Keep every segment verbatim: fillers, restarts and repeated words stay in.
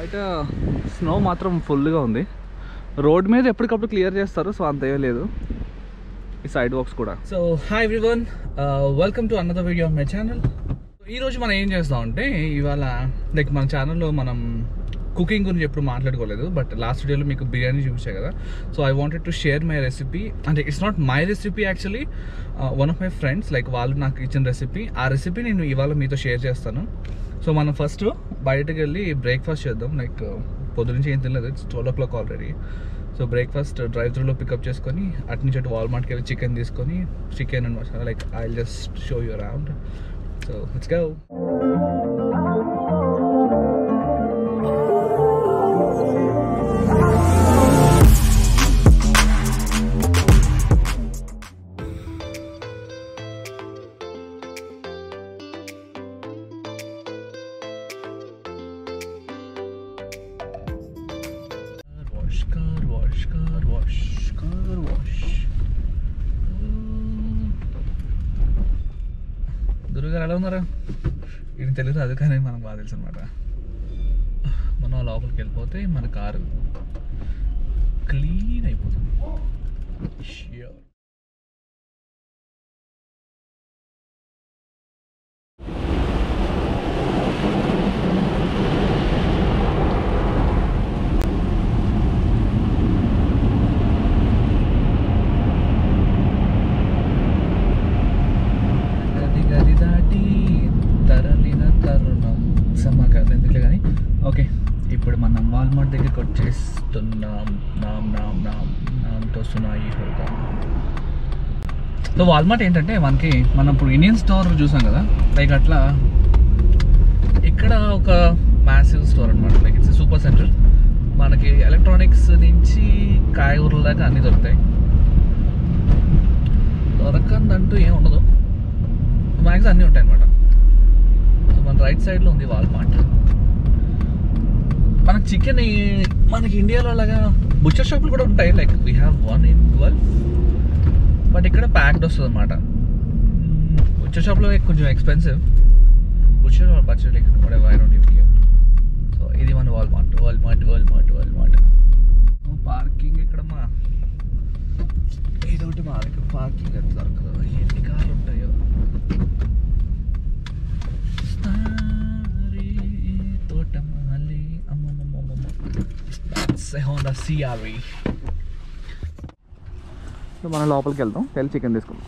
బయట స్నో మాత్రం ఫుల్గా ఉంది. రోడ్ మీద ఎప్పటికప్పుడు క్లియర్ చేస్తారు, సో అంత ఏం లేదు. ఈ సైడ్ వాక్స్ కూడా. So hi everyone, welcome to another video on my channel. ఈరోజు మనం ఏం చేస్తామంటే, ఇవాళ లైక్ మన ఛానల్లో మనం కుకింగ్ గురించి ఎప్పుడు మాట్లాడుకోలేదు, బట్ లాస్ట్ వీడియోలో మీకు బిర్యానీ చూపించాయి కదా. So I wanted to share my recipe. అంటే it's not my recipe actually, one of my friends like వాళ్ళు నాకు ఇచ్చిన రెసిపీ. ఆ రెసిపీ నేను ఇవాళ మీతో షేర్ చేస్తాను. సో మనం ఫస్ట్ బయటకు వెళ్ళి బ్రేక్ఫాస్ట్ చేద్దాం. లైక్ పొద్దు నుంచి ఏం తినలేదు, it's twelve o'clock already. So breakfast drive త్రూలో పికప్ చేసుకొని అటు నుంచి అటు వాల్మార్ట్కి వెళ్ళి చికెన్ తీసుకొని chicken and masala like I will just show you around. So let's go. Car wash, car wash, car wash. దుర్గారు ఎలా ఉన్నారా? ఇది తెలియదు, అది కానీ మనకు బాగా తెలుసు అనమాట. మనం లోపలికి వెళ్ళిపోతే మన కారు క్లీన్ అయిపోతుంది. ష్యూర్. ఓకే, ఇప్పుడు మనం వాల్మార్ట్ దగ్గరికి వచ్చేస్తున్నాం. నామ్ నామ్ నామ్ నామ్తో సునాయి హోగా. సో వాల్మార్ట్ ఏంటంటే మనకి, మనం ఇప్పుడు ఇండియన్ స్టోర్ చూసాం కదా, లైక్ అట్లా ఇక్కడ ఒక మ్యాసివ్ స్టోర్ అనమాట. Like it's super center. మనకి ఎలక్ట్రానిక్స్ నుంచి కాయగూరల దాకా అన్నీ దొరుకుతాయి. దొరకందంటూ ఏం ఉండదు, మ్యాక్సిమం అన్నీ ఉంటాయి అనమాట. సో మన రైట్ సైడ్లో ఉంది వాల్మార్ట్. మనకి చికెన్ మనకి ఇండియాలో లాగా బుచ్చర్ షాపులు కూడా ఉంటాయి. Like we have one in Gulf, but ఇక్కడ ప్యాక్డ్ వస్తుంది అనమాట. బుచ్చర్ షాప్లో కొంచెం expensive. Butcher butcher like I don't even care. So ఇది మన Walmart Walmart Walmart Walmart. Parking ఎక్కడమ్మా? ఇదొకటి మా దగ్గర పార్కింగ్ ఎంత దొరకదు. ఎన్ని కార్లు ఉంటాయో. Honda CRV. మనం లోపలికి వెళ్తాం, వెళ్ళి చికెన్ తీసుకుందాం.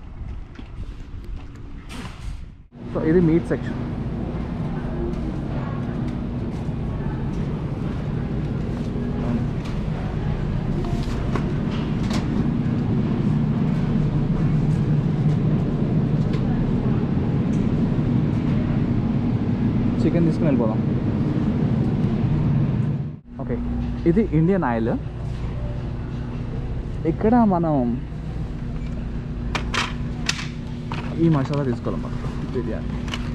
సో ఇది మీట్ సెక్షన్. చికెన్ తీసుకుని వెళ్ళిపోదాం. ఓకే, ఇది ఇండియన్ ఆయిల్. ఇక్కడ మనం ఈ మసాలా తీసుకోవాలి మనం బిర్యానీ.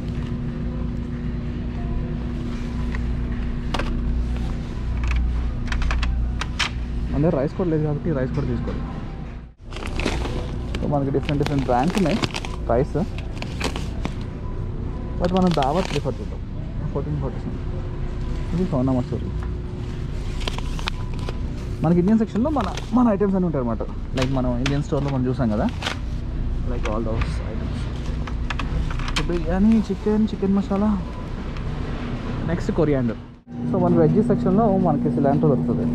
అంటే రైస్ కూడా లేదు కాబట్టి రైస్ కూడా తీసుకోవాలి. సో మనకి డిఫరెంట్ డిఫరెంట్ బ్రాండ్స్ ఉన్నాయి రైస్, బట్ మనం దావత్ ప్రిఫర్ చేద్దాం. ఫోర్టీన్ ఫార్టీ సెవెన్ ఇది సోనా మసూరి. మనకి ఇండియన్ సెక్షన్లో మన మన ఐటమ్స్ అన్నీ ఉంటాయి అనమాట. లైక్ మనం ఇండియన్ స్టోర్లో మనం చూసాం కదా, like all those items. Biryani, chicken, chicken masala, next coriander. So మన వెజ్ సెక్షన్లో మనకి సిలాంట్రో దొరుకుతుంది.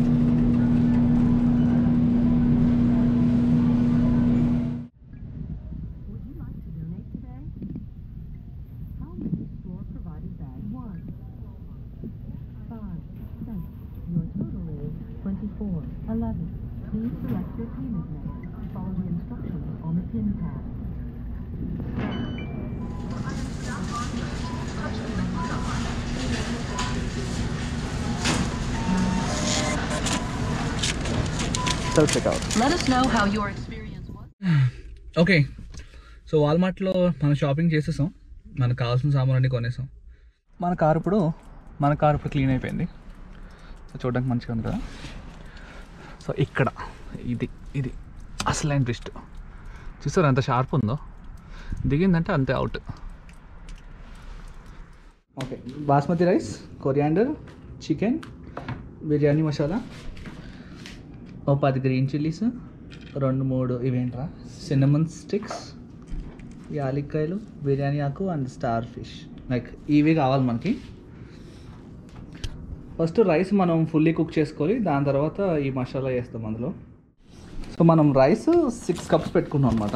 ఓకే, సో వాల్మార్ట్లో మనం షాపింగ్ చేసేసాం. మనకు కావాల్సిన సామాన్ అన్నీ కొనేసాం. మన కారు ఇప్పుడు మన కారు ఇప్పుడు క్లీన్ అయిపోయింది. సో చూడడానికి మంచిగా ఉంది కదా. సో ఇక్కడ ఇది ఇది అసలైన ట్విస్ట్. చూసారు ఎంత షార్ప్ ఉందో, దిగిందంటే అంతే out. Okay, basmati rice, coriander, chicken, biryani masala, ఓ పది గ్రీన్ చిల్లీస్, రెండు మూడు ఇవేంట్రా సిన్నమన్ స్టిక్స్, యాలక్కాయలు, బిర్యానీ ఆకు అండ్ స్టార్ ఫిష్. లైక్ ఇవి కావాలి మనకి. ఫస్ట్ రైస్ మనం ఫుల్లీ కుక్ చేసుకోవాలి, దాని తర్వాత ఈ మసాలా వేస్తాం అందులో. సో మనం రైస్ సిక్స్ కప్స్ పెట్టుకున్నాం అనమాట.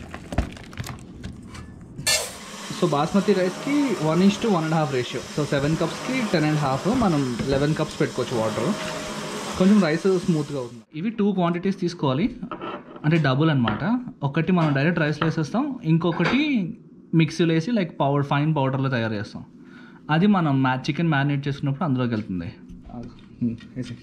సో బాస్మతి రైస్కి one is to one and half ratio. So seven కప్స్కి టెన్ అండ్ హాఫ్, మనం లెవెన్ కప్స్ పెట్టుకోవచ్చు వాటర్. కొంచెం రైస్ స్మూత్గా అవుతుంది. ఇవి టూ క్వాంటిటీస్ తీసుకోవాలి, అంటే డబుల్ అనమాట. ఒకటి మనం డైరెక్ట్ రైస్లో వేసేస్తాం, ఇంకొకటి మిక్సీలో వేసి లైక్ పౌడర్ ఫైన్ పౌడర్లో తయారు చేస్తాం. అది మనం మ్యా చికెన్ మ్యారినేట్ చేసుకున్నప్పుడు అందులోకి వెళ్తుంది. వేసి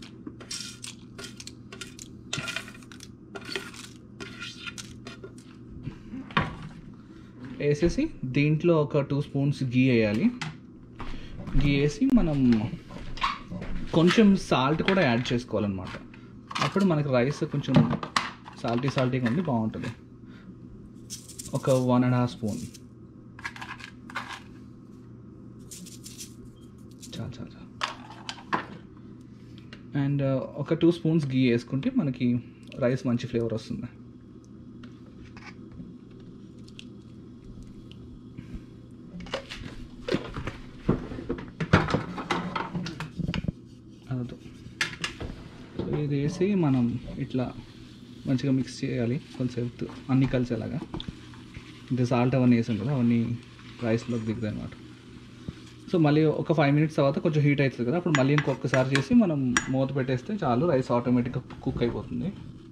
వేసేసి దీంట్లో ఒక టూ స్పూన్స్ గీ వేయాలి. గీ వేసి మనం కొంచెం సాల్ట్ కూడా యాడ్ చేసుకోవాలన్నమాట. అప్పుడు మనకి రైస్ కొంచెం సాల్టీ సాల్టీగా ఉండి బాగుంటుంది. ఒక వన్ అండ్ హాఫ్ స్పూన్ చాలు చాలు చాలు అండ్ ఒక టూ స్పూన్స్ గీ వేసుకుంటే మనకి రైస్ మంచి ఫ్లేవర్ వస్తుంది. అదో ఇది వేసి మనం ఇట్లా మంచిగా మిక్స్ చేయాలి కొంచెంసేపు, అన్నీ కలిసేలాగా. ఇంకా సాల్ట్ అవన్నీ వేసాం కదా, అవన్నీ రైస్లోకి దిగుతాయి అన్నమాట. సో మళ్ళీ ఒక ఫైవ్ మినిట్స్ తర్వాత కొంచెం హీట్ అవుతుంది కదా, అప్పుడు మళ్ళీ ఇంకొకసారి చేసి మనం మూత పెట్టేస్తే చాలు, రైస్ ఆటోమేటిక్గా కుక్ అయిపోతుంది.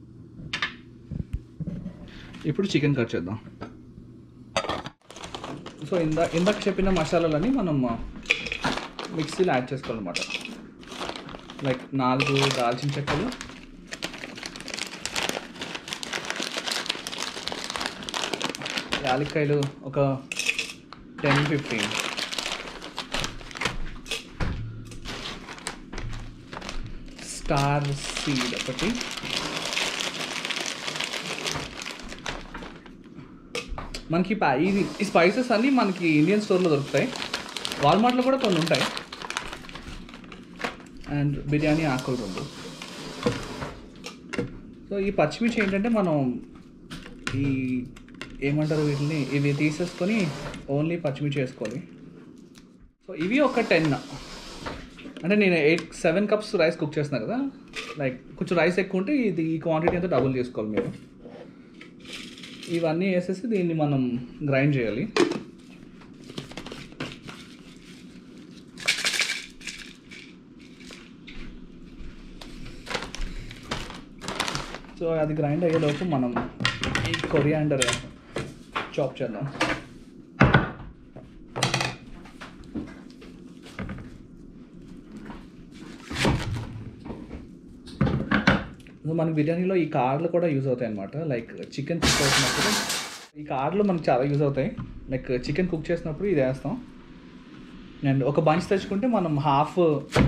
ఇప్పుడు చికెన్ కట్ చేద్దాం. సో ఇందా ఇందాక చెప్పిన మసాలాలని మనం మిక్సీలో యాడ్ చేసుకోవాలన్నమాట. లైక్ నాలుగు దాల్చిన చెక్కలు, యాలక్కాయలు ఒక టెన్ ఫిఫ్టీన్, స్టార్ సీడ్ ఒకటి, మనకి ఇది ఈ స్పైసెస్ అన్నీ మనకి ఇండియన్ స్టోర్లో దొరుకుతాయి, వాల్మార్ట్లో కూడా కొన్ని ఉంటాయి. అండ్ బిర్యానీ ఆకులు రెండు. సో ఈ పచ్చిమిర్చి ఏంటంటే మనం ఈ ఏమంటారు వీటిని, ఇవి తీసేసుకొని ఓన్లీ పచ్చిమిర్చి వేసుకోవాలి. సో ఇవి ఒక టెన్, అంటే నేను eight seven cups rice cook చేస్తున్నాను కదా, లైక్ కొంచెం రైస్ ఎక్కువ ఉంటే ఇది ఈ క్వాంటిటీ అంతా డబుల్ చేసుకోవాలి మీరు. ఇవన్నీ వేసేసి దీన్ని మనం గ్రైండ్ చేయాలి. సో అది గ్రైండ్ అయ్యేలోపు మనం ఈ కొరియాండర్ చాప్ చేద్దాం. మనకి బిర్యానీలో ఈ కార్లు కూడా యూజ్ అవుతాయి అన్నమాట. లైక్ చికెన్ కుక్ అవుతున్నప్పుడు ఈ కార్లు మనకు చాలా యూజ్ అవుతాయి. లైక్ చికెన్ కుక్ చేసినప్పుడు ఇది వేస్తాం. అండ్ ఒక బంచ్ తెచ్చుకుంటే మనం హాఫ్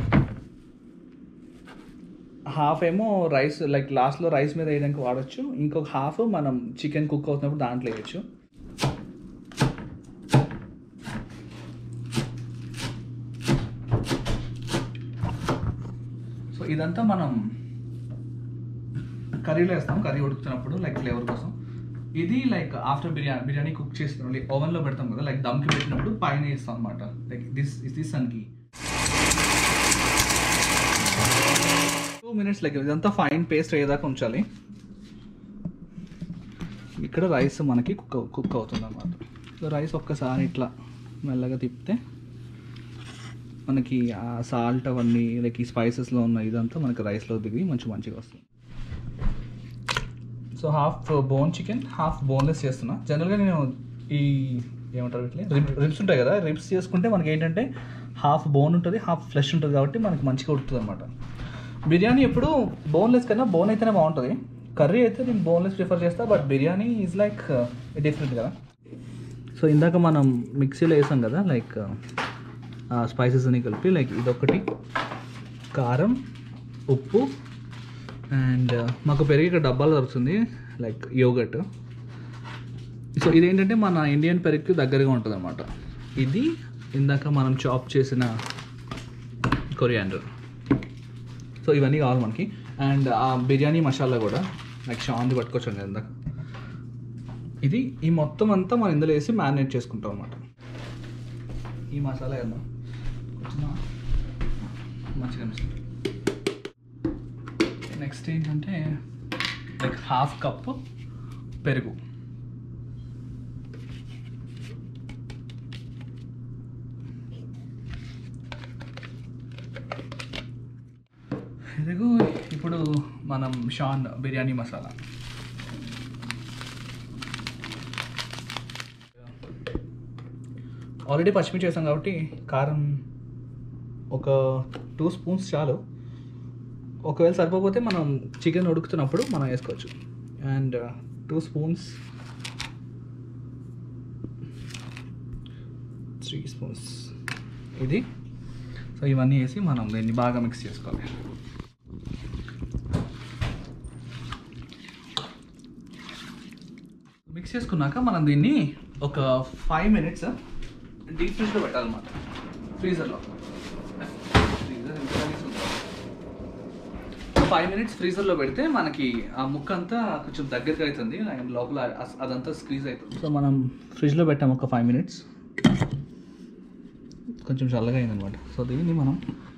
హాఫ్ ఏమో రైస్ లైక్ లాస్ట్లో రైస్ మీద వేయడానికి వాడచ్చు, ఇంకొక హాఫ్ మనం చికెన్ కుక్ అవుతున్నప్పుడు దాంట్లో వేయచ్చు. సో ఇదంతా మనం కర్రీలో వేస్తాం, కర్రీ ఉడుకుతున్నప్పుడు లైక్ ఫ్లేవర్ కోసం. ఇది like after biryani biryani cook చేసిన లైక్ ఓవెన్లో పెడతాం కదా, లైక్ దమ్కి పెట్టినప్పుడు పైన వేస్తాం అనమాట. లైక్ దిస్ ఇస్ దిస్ అన్కి టూ మినిట్స్ లైక్ ఇదంతా ఫైన్ పేస్ట్ అయ్యేదాకా ఉంచాలి. ఇక్కడ రైస్ మనకి కుక్ కుక్ అవుతుంది అన్నమాట. సో రైస్ ఒక్కసారి ఇట్లా మెల్లగా తిప్పితే మనకి ఆ సాల్ట్ అవన్నీ లైక్ ఈ స్పైసెస్లో ఉన్న ఇదంతా మనకి రైస్లో దిగి మంచి మంచిగా వస్తుంది. So half bone chicken, half boneless చేస్తున్నా. జనరల్గా నేను ఈ ఏమంటారు ఇట్లా రిబ్ రిబ్స్ ఉంటాయి కదా, రిబ్స్ చేసుకుంటే మనకి ఏంటంటే హాఫ్ బోన్ ఉంటుంది, హాఫ్ ఫ్లెష్ ఉంటుంది, కాబట్టి మనకి మంచిగా ఉడుతుంది అనమాట. బిర్యానీ ఎప్పుడు బోన్లెస్ కన్నా బోన్ అయితేనే బాగుంటుంది. కర్రీ అయితే నేను బోన్లెస్ ప్రిఫర్ చేస్తాను, but biryani is like different కదా. సో ఇందాక మనం మిక్సీలో వేసాం కదా లైక్ స్పైసెస్ అని కలిపి, లైక్ ఇదొకటి కారం, ఉప్పు అండ్ మాకు పెరిగి ఇక్కడ డబ్బాలు దొరుకుతుంది లైక్ యోగట్. సో ఇదేంటంటే మన ఇండియన్ పెరుగుకి దగ్గరగా ఉంటుంది అన్నమాట. ఇది ఇందాక మనం చాప్ చేసిన కొరియాండర్. సో ఇవన్నీ కావాలి మనకి. అండ్ ఆ బిర్యానీ మసాలా కూడా లైక్ షాన్ది పట్టుకొచ్చాను ఇందాక. ఇది ఈ మొత్తం అంతా మనం ఇందులో వేసి మ్యారినేట్ చేసుకుంటాం అన్నమాట. ఈ మసాలా వేద్దాం కొంచెం మంచిగా అనిపిస్తుంది. నెక్స్ట్ ఏంటంటే లైక్ హాఫ్ కప్ పెరుగు. పెరుగు ఇప్పుడు మనం షాన్ బిర్యానీ మసాలా. ఆల్రెడీ పచ్చిమిర్చి చేసాం కాబట్టి కారం ఒక టూ స్పూన్స్ చాలు. ఒకవేళ సరిపోతే మనం చికెన్ ఉడుకుతున్నప్పుడు మనం వేసుకోవచ్చు. And two spoons three spoons ఇది. సో ఇవన్నీ వేసి మనం దీన్ని బాగా మిక్స్ చేసుకోవాలి. మిక్స్ చేసుకున్నాక మనం దీన్ని ఒక ఫైవ్ మినిట్స్ డీప్ ఫ్రిడ్జ్లో పెట్టాలన్నమాట, ఫ్రీజర్లో. ఫైవ్ మినిట్స్ ఫ్రీజర్లో పెడితే మనకి ఆ ముక్క అంతా కొంచెం దగ్గరగా అవుతుంది అండ్ లోపల అదంతా స్క్వీజ్ అవుతుంది. సో మనం ఫ్రిడ్జ్లో పెట్టాము ఒక ఫైవ్ మినిట్స్, కొంచెం చల్లగా అయిందనమాట. సో దీన్ని మనం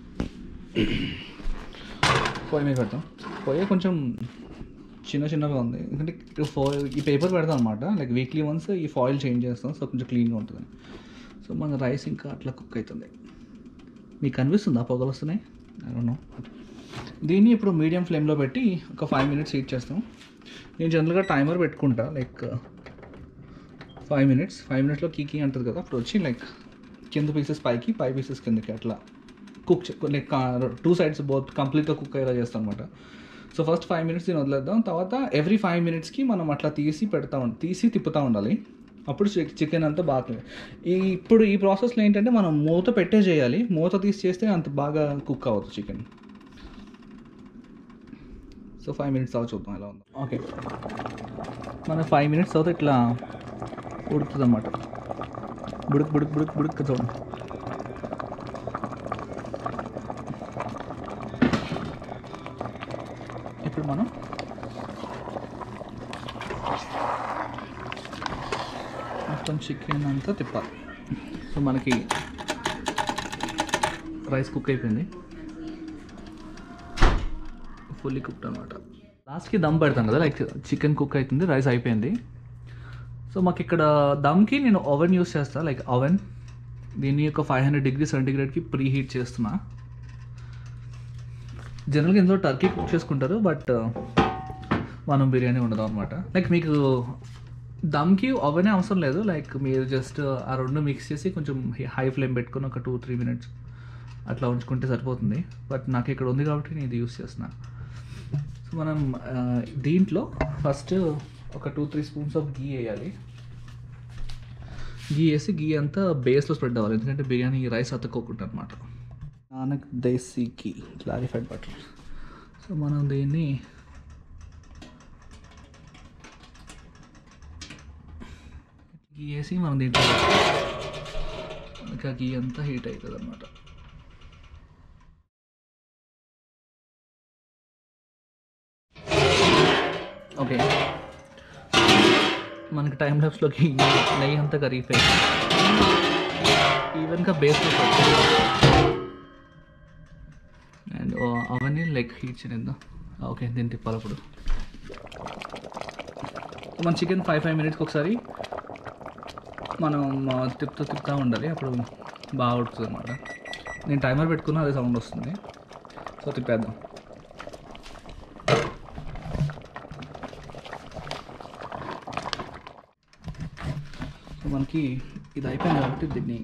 పొయ్యి మీద పెడతాం. పొయ్యి కొంచెం చిన్న చిన్నగా ఉంది ఎందుకంటే ఫాయిల్ ఈ పేపర్ పెడతాం అనమాట. లైక్ వీక్లీ వన్స్ ఈ ఫాయిల్ చేంజ్ చేస్తాం, సో కొంచెం క్లీన్గా ఉంటుంది. సో మన రైస్ ఇంకా అట్లా కుక్ అవుతుంది. మీకు కనిపిస్తుందా పొగలు వస్తున్నాయి? I don't know. దీన్ని ఇప్పుడు మీడియం ఫ్లేమ్లో పెట్టి ఒక ఫైవ్ మినిట్స్ హీట్ చేస్తాం. నేను జనరల్గా టైమర్ పెట్టుకుంటా, లైక్ ఫైవ్ మినిట్స్ ఫైవ్ మినిట్స్లో కీ కీ అంటుంది కదా, అప్పుడు వచ్చి లైక్ కింద పీసెస్ పైకి, పై పీసెస్ కిందకి అట్లా cook like two sides both కంప్లీట్గా కుక్ అయ్యేలా చేస్తాం అనమాట. సో ఫస్ట్ ఫైవ్ మినిట్స్ దీన్ని వదిలేద్దాం. తర్వాత ఎవ్రీ ఫైవ్ మినిట్స్కి మనం అట్లా తీసి పెడతా ఉండాలి, తీసి తిప్పుతూ ఉండాలి. అప్పుడు చికెన్ అంతా బాగా ఈ ఇప్పుడు ఈ ప్రాసెస్లో ఏంటంటే మనం మూత పెట్టే చేయాలి. మూత తీసి చేస్తే అంత బాగా కుక్ అవ్వదు చికెన్. సో ఫైవ్ మినిట్స్ తర్వాత చూద్దాం ఎలా ఉందో. ఓకే, మన ఫైవ్ మినిట్స్ తర్వాత ఇట్లా ఉడుకుతుంది అన్నమాట. బుడుక్ బుడుక్ బుడుక్ బుడుక్ చూడండి. ఇప్పుడు మనం మొత్తం చికెన్ అంతా తిప్పాలి. సో మనకి రైస్ కుక్ అయిపోయింది, ఫుల్లీ కుక్డ్ అనమాట. లాస్ట్కి దమ్ పెడతాం కదా, లైక్ చికెన్ కుక్ అవుతుంది, రైస్ అయిపోయింది. సో మాకు ఇక్కడ దమ్కి నేను ఓవెన్ యూస్ చేస్తాను, లైక్ ఓవెన్. దీన్ని ఒక ఫైవ్ హండ్రెడ్ డిగ్రీ సెంటిగ్రేడ్కి ప్రీ హీట్ చేస్తున్నా. జనరల్గా ఇందులో టర్కీ కుక్ చేసుకుంటారు, బట్ మనం బిర్యానీ ఉండదు అనమాట. లైక్ మీకు దమ్కి ఓవెనే అవసరం లేదు, లైక్ మీరు జస్ట్ ఆ రెండు మిక్స్ చేసి కొంచెం హై ఫ్లేమ్ పెట్టుకొని ఒక టూ త్రీ మినిట్స్ అట్లా ఉంచుకుంటే సరిపోతుంది. బట్ నాకు ఇక్కడ ఉంది కాబట్టి నేను ఇది యూస్ చేస్తున్నాను. సో మనం దీంట్లో ఫస్ట్ ఒక two three spoons of ghee వేయాలి. గీ వేసి గీ అంతా బేస్లో స్ప్రెడ్ అవ్వాలి, ఎందుకంటే బిర్యానీ రైస్ అతుక్కోకుండా అనమాట. Nanak desi ghee, clarified butter. So మనం దీన్ని గీ వేసి మనం దీంట్లో ఇంకా గీ అంతా హీట్ అవుతుంది అనమాట. ఓకే, మనకి టైం ల్యాప్స్లోకి నెయ్యి అంతా కరిగిపోయింది, ఈవెన్గా బేస్లో అండ్ అవన్నీ లైక్ హీట్ చేద్దాం. ఓకే, దీన్ని తిప్పాలి. అప్పుడు మన చికెన్ ఫైవ్ ఫైవ్ మినిట్స్కి ఒకసారి మనం తిప్పుతూ తిప్పుతూ ఉండాలి, అప్పుడు బాగా ఉడుకుతుంది అనమాట. నేను టైమర్ పెట్టుకున్నా, అదే సౌండ్ వస్తుంది. సో తిప్పేద్దాం. సో మనకి ఇది అయిపోయింది కాబట్టి దీన్ని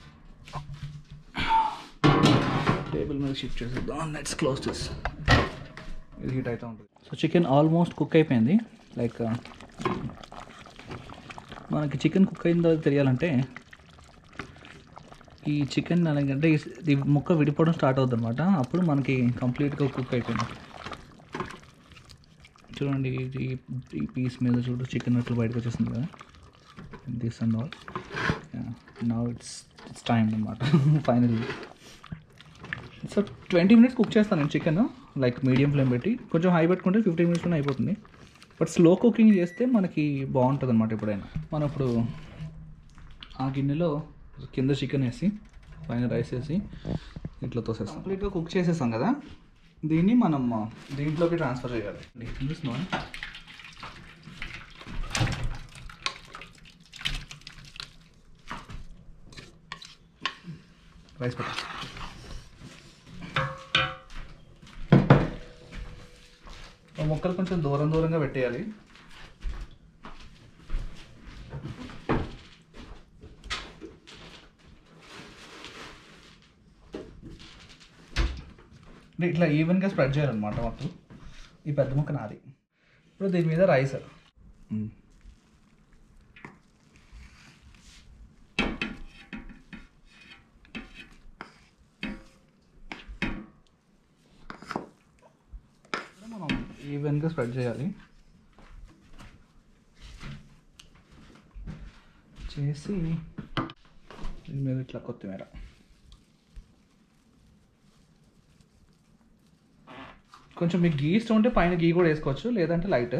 టేబుల్ మీద షిఫ్ట్ చేసేద్దాం. Let's close this. ఇది హీట్ అవుతూ ఉంటుంది. సో చికెన్ ఆల్మోస్ట్ కుక్ అయిపోయింది. లైక్ మనకి చికెన్ కుక్ అయిందో తెలియాలంటే ఈ చికెన్ అలాగంటే ఈ ముక్క విడిపోవడం స్టార్ట్ అవుతుంది అనమాట. అప్పుడు మనకి కంప్లీట్గా కుక్ అయిపోయింది. చూడండి, ఇది ఈ పీస్ మీద చూడు చికెన్ అట్లా బయటకు వచ్చేస్తుంది కదా, this and all. Now it's it's time అనమాట finally. So twenty minutes cook చేస్తాను నేను చికెన్, లైక్ మీడియం ఫ్లేమ్ పెట్టి. కొంచెం హై పెట్టుకుంటే ఫిఫ్టీన్ మినిట్స్లోనే అయిపోతుంది. బట్ స్లో కుకింగ్ చేస్తే మనకి బాగుంటుంది అనమాట. ఎప్పుడైనా మనం ఇప్పుడు ఆ గిన్నెలో కింద చికెన్ వేసి పైన రైస్ వేసి ఇట్లా తోసేస్తాం. కంప్లీట్గా కుక్ చేసేస్తాం కదా, దీన్ని మనం దీంట్లోకి ట్రాన్స్ఫర్ చేయాలి. చూస్తున్నాం రైస్ పెట్ట మొక్కలు కొంచెం దూరం దూరంగా పెట్టేయాలి. ఇట్లా ఈవెన్గా స్ప్రెడ్ చేయాలన్నమాట మొత్తం. ఈ పెద్ద ముక్క నాది. ఇప్పుడు దీని మీద రైస్ మనం ఈవెన్గా స్ప్రెడ్ చేయాలి. చేసి దీని మీద ఇట్లా కొత్తిమీర, కొంచెం మీకు గీ ఇష్టం ఉంటే పైన గీ కూడా వేసుకోవచ్చు, లేదంటే లైట్.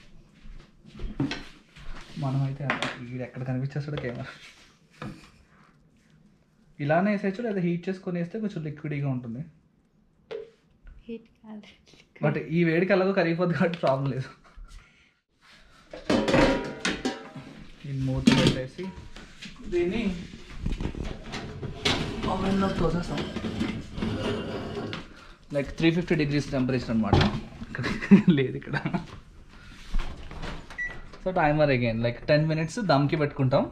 మనమైతే గీ ఎక్కడ కనిపించేస్తాడో కెమెరా. ఇలానే వేసేయచ్చు, లేదా హీట్ చేసుకొని వేస్తే కొంచెం లిక్విడ్గా ఉంటుంది. బట్ ఈ వేడికి అలాగో కరిగిపోద్ది కాబట్టి ప్రాబ్లం లేదు. ఈ మూత పెట్టేసి దీన్ని ఓవెన్లో తోసేస్తాం. Like three fifty degrees temperature అనమాట. ఇక్కడ లేదు ఇక్కడ. So timer again like ten minutes దమ్కి పెట్టుకుంటాం.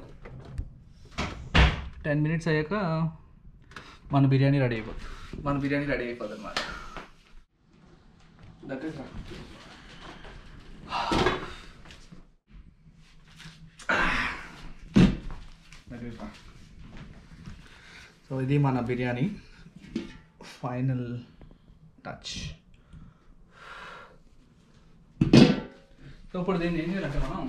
టెన్ మినిట్స్ అయ్యాక మన బిర్యానీ రెడీ అయిపోతుంది. మన బిర్యానీ రెడీ అయిపోతుంది అనమాట. దట్ ఈస్ సో ఇది మన బిర్యానీ ఫైనల్ టచ్. సో ఇప్పుడు దీన్ని ఏం చేయాలంటే మనం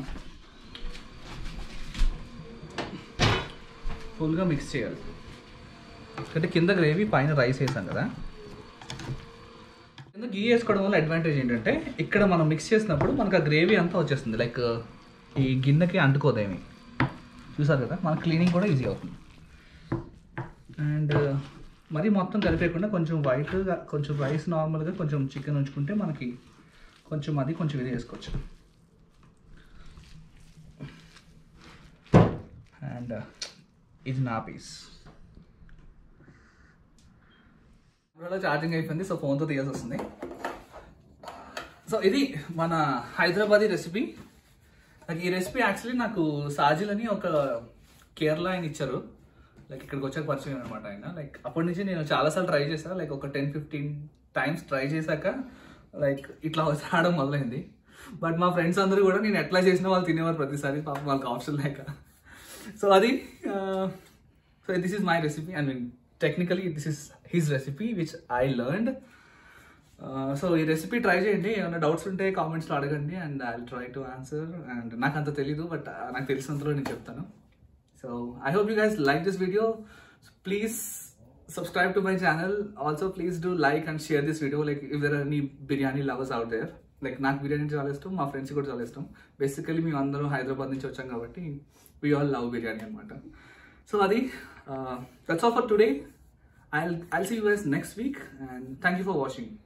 ఫుల్గా మిక్స్ చేయాలి. అంటే కింద గ్రేవీ పైన రైస్ వేసాం కదా, కింద గీ వేసుకోవడం వల్ల అడ్వాంటేజ్ ఏంటంటే ఇక్కడ మనం మిక్స్ చేసినప్పుడు మనకు ఆ గ్రేవీ అంతా వచ్చేస్తుంది. లైక్ ఈ గిన్నెకి అంటుకోదేమి, చూసారు కదా, మన క్లీనింగ్ కూడా ఈజీ అవుతుంది. అండ్ మరి మొత్తం కలిపేయకుండా కొంచెం వైట్గా, కొంచెం రైస్ నార్మల్గా, కొంచెం చికెన్ ఉంచుకుంటే మనకి కొంచెం అది కొంచెం ఇది వేసుకోవచ్చు. అండ్ ఇది నా పీస్. కెమెరాలో ఛార్జింగ్ అయిపోయింది, సో ఫోన్తో తీయాల్సి వస్తుంది. సో ఇది మన హైదరాబాదీ రెసిపీ. నాకు ఈ రెసిపీ యాక్చువల్లీ నాకు సాజిల్ అని ఒక కేరళ ఆయన ఇచ్చారు. లైక్ ఇక్కడికి వచ్చాక పరిచయం అనమాట ఆయన. లైక్ అప్పటి నుంచి నేను చాలాసార్లు ట్రై చేశాను. లైక్ ఒక టెన్ ఫిఫ్టీన్ టైమ్స్ ట్రై చేశాక లైక్ ఇట్లా రావడం మొదలైంది. బట్ మా ఫ్రెండ్స్ అందరూ కూడా నేను ఎట్లా చేసినా వాళ్ళు తినేవారు ప్రతిసారి, పాపం వాళ్ళకి ఆప్షన్ లేక. సో అది so this is my recipe. I mean technically this is his recipe which I learned. So ఈ రెసిపీ ట్రై చేయండి. ఏమైనా డౌట్స్ ఉంటే కామెంట్స్లో అడగండి and I will try to answer. And నాకు అంత తెలీదు, బట్ నాకు తెలిసినంతలో నేను చెప్తాను. So I hope you guys like this video. So please subscribe to my channel. Also please do like and share this video. Like if there are any biryani lovers out there. Like నాకు బిర్యానీ చాలా ఇష్టం, మా friends కూడా చాలా ఇష్టం. Basically మేము అందరం హైదరాబాద్ నుంచి వచ్చాం కాబట్టి we all love బిర్యానీ అనమాట. సో అది that's all for today. I'll I'll see you guys next week and thank you for watching.